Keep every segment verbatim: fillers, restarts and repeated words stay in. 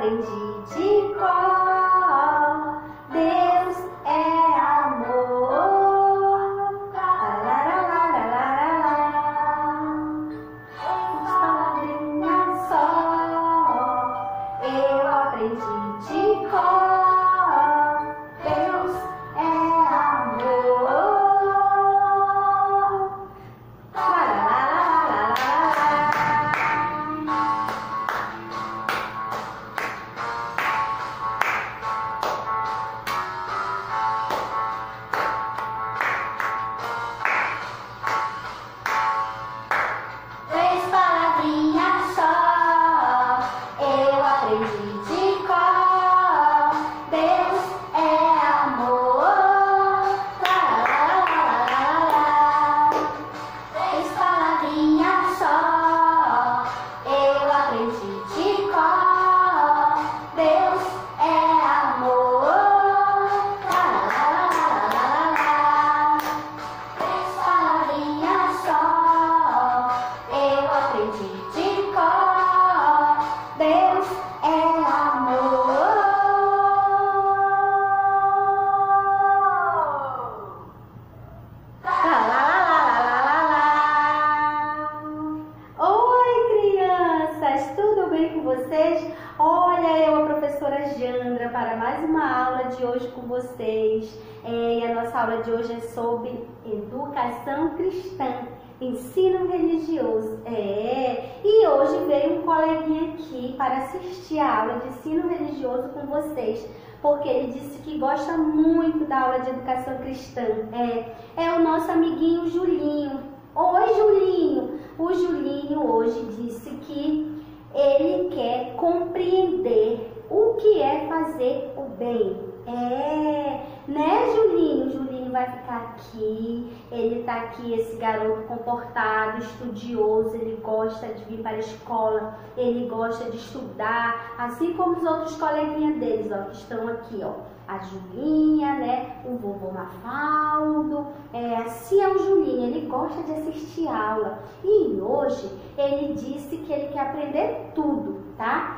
aprendi de cor. Deus é amor. Umas palavrinhas só eu aprendi de cor. Deus é amor. Três palavrinhas só eu aprendi de cor. Deus é amor. Lá, lá, lá, lá, lá. Três palavrinhas só eu aprendi de cor. Deus é amor. Lá, lá, lá, lá, lá. Três palavrinhas só eu aprendi de cor. Deus é amor. Lá, lá, lá, lá, lá, lá. Oi, crianças, tudo bem com vocês? Olha, eu, a professora Jandra, para mais uma aula de hoje com vocês. É, e a nossa aula de hoje é sobre educação cristã, ensino religioso. É, e hoje veio um coleguinha aqui para assistir a aula de ensino religioso com vocês, porque ele disse que gosta muito da aula de educação cristã. É, é o nosso amiguinho Julinho. Oi, Julinho! O Julinho hoje disse que ele quer compreender o que é fazer o bem. É, né, Julinho? Julinho vai ficar aqui. Ele tá aqui, esse garoto comportado, estudioso. Ele gosta de vir para a escola. Ele gosta de estudar, assim como os outros coleguinhas deles, ó, que estão aqui, ó. A Julinha, né? O vovô Mafaldo. É, assim é o Julinho. Ele gosta de assistir aula. E hoje ele disse que ele quer aprender tudo, tá?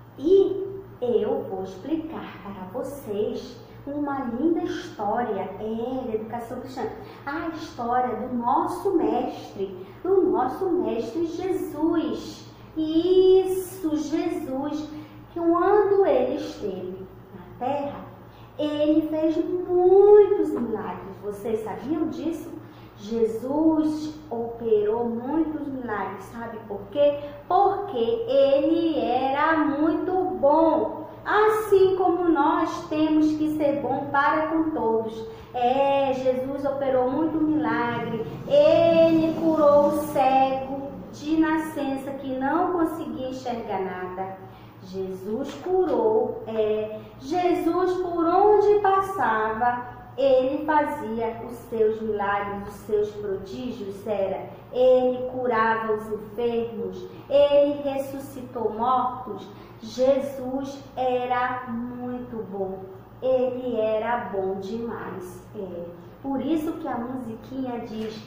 E eu vou explicar para vocês uma linda história, é, da educação cristã. A história do nosso mestre, do nosso mestre Jesus. Isso, Jesus, que quando ele esteve na terra, ele fez muitos milagres. Vocês sabiam disso? Jesus operou muitos milagres, sabe por quê? Porque ele era muito bom, assim como nós temos que ser bom para com todos. É, Jesus operou muito milagre, ele curou o cego de nascença que não conseguia enxergar nada. Jesus curou, é, Jesus por onde passava, ele fazia os seus milagres, os seus prodígios, era, ele curava os enfermos, ele ressuscitou mortos. Jesus era muito bom, ele era bom demais. É. Por isso que a musiquinha diz,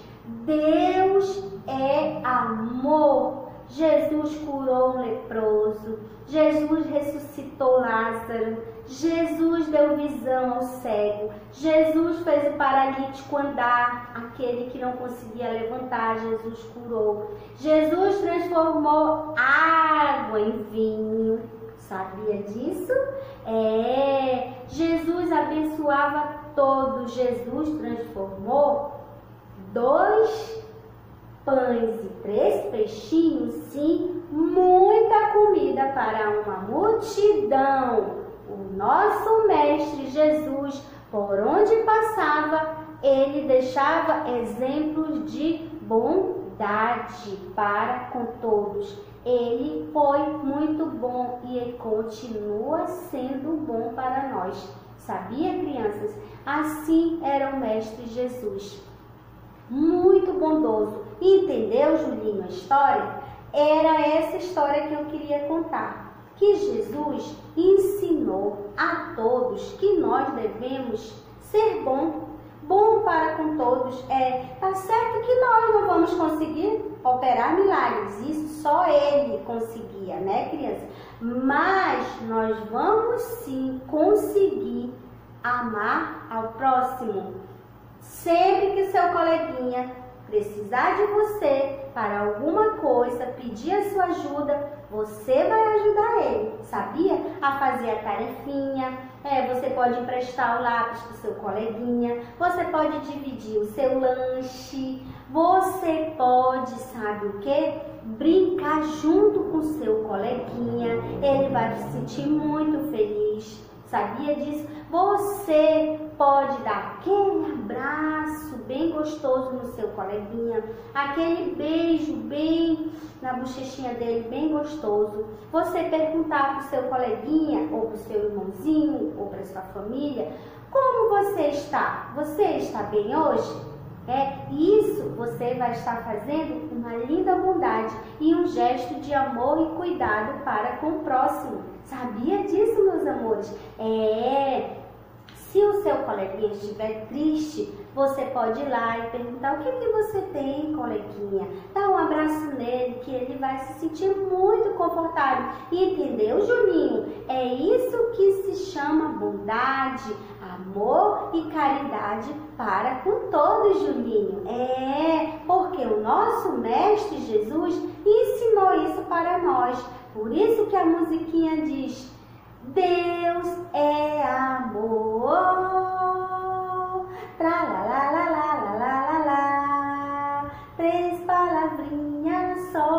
Deus é amor. Jesus curou um leproso, Jesus ressuscitou Lázaro, Jesus deu visão ao cego, Jesus fez o paralítico andar, aquele que não conseguia levantar, Jesus curou. Jesus transformou água em vinho, sabia disso? É, Jesus abençoava todos, Jesus transformou dois pães e três peixinhos, sim, muita comida para uma multidão. O nosso mestre Jesus, por onde passava, ele deixava exemplos de bondade para com todos. Ele foi muito bom e ele continua sendo bom para nós. Sabia, crianças? Assim era o mestre Jesus. Muito bondoso. Entendeu, Julinho, a história? Era essa história que eu queria contar. Que Jesus ensinou a todos que nós devemos ser bom, bom para com todos. É, tá certo que nós não vamos conseguir operar milagres, isso só Ele conseguia, né, criança? Mas nós vamos sim conseguir amar ao próximo. Sempre que seu coleguinha precisar de você para alguma coisa, pedir a sua ajuda, você vai ajudar ele, sabia? A fazer a tarefinha, é, você pode emprestar o lápis para o seu coleguinha, você pode dividir o seu lanche, você pode, sabe o quê? Brincar junto com o seu coleguinha, ele vai se sentir muito feliz. Sabia disso? Você pode dar aquele abraço bem gostoso no seu coleguinha, aquele beijo bem na bochechinha dele, bem gostoso. Você perguntar para o seu coleguinha, ou para o seu irmãozinho, ou para a sua família, como você está? Você está bem hoje? É, isso você vai estar fazendo uma linda bondade e um gesto de amor e cuidado para com o próximo. Sabia disso, meus amores? É, se o seu coleguinha estiver triste, você pode ir lá e perguntar: o que que você tem, coleguinha? Dá um abraço nele que ele vai se sentir muito confortável. Entendeu, Julinho? É isso que se chama bondade, amor e caridade para com todos, Julinho. É, porque o nosso Mestre Jesus ensinou isso para nós. Por isso que a musiquinha diz: Deus é amor. Tra la la la la la la la la. Três palavrinhas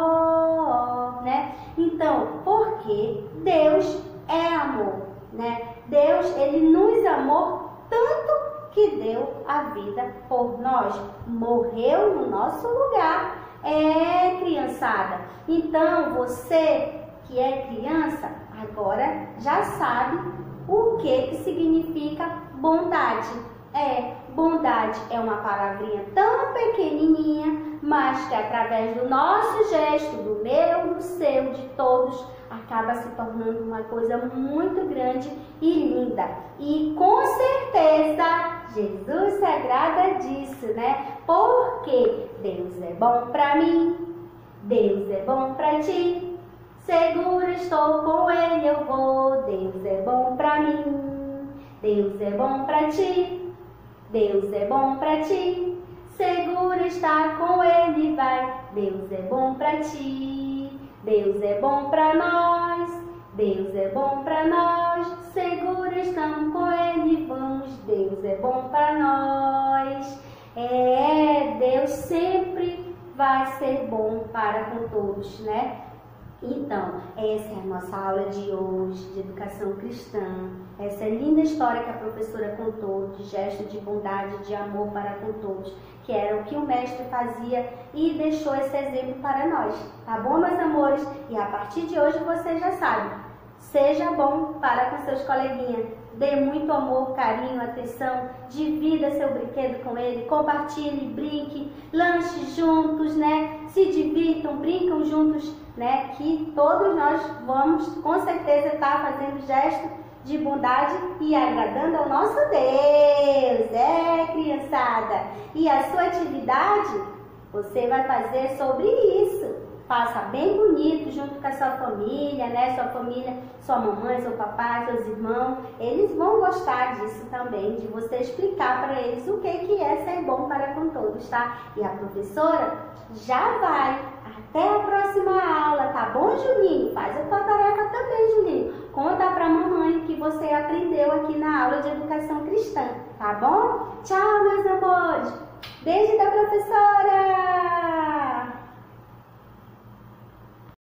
só, né? Então, porque Deus é amor, né? Deus, ele nos amou tanto que deu a vida por nós, morreu no nosso lugar. É, criançada. Então, você que é criança, agora já sabe o que que significa bondade. É, bondade é uma palavrinha tão pequenininha, mas que através do nosso gesto, do meu, do seu, de todos, acaba se tornando uma coisa muito grande e linda. E com certeza Jesus se agrada disso, né? Porque Deus é bom pra mim, Deus é bom pra ti, seguro estou com Ele eu vou. Deus é bom pra mim, Deus é bom pra ti, Deus é bom pra ti, seguro estar com Ele vai. Deus é bom pra ti, Deus é bom pra nós, Deus é bom pra nós, seguro estamos com Ele vamos. Deus é bom pra nós. É, Deus sempre vai ser bom para com todos, né? Então, essa é a nossa aula de hoje, de educação cristã. Essa linda história que a professora contou, de gesto de bondade, de amor para com todos, que era o que o mestre fazia e deixou esse exemplo para nós. Tá bom, meus amores? E a partir de hoje você já sabe. Seja bom para com seus coleguinhas. Dê muito amor, carinho, atenção. Divida seu brinquedo com ele. Compartilhe, brinque, lanche juntos, né? Se divirtam, brincam juntos, né? Que todos nós vamos, com certeza, estar fazendo gesto de bondade e agradando ao nosso Deus. É, criançada. E a sua atividade, você vai fazer sobre isso. Faça bem bonito junto com a sua família, né? Sua família, sua mamãe, seu papai, seus irmãos. Eles vão gostar disso também, de você explicar para eles o que, que é ser bom para com todos, tá? E a professora já vai. Até a próxima aula, tá bom, Julinho? Faz a tua tarefa também, Julinho. Conta pra mamãe o que você aprendeu aqui na aula de educação cristã, tá bom? Tchau, meus amores. Beijo da professora.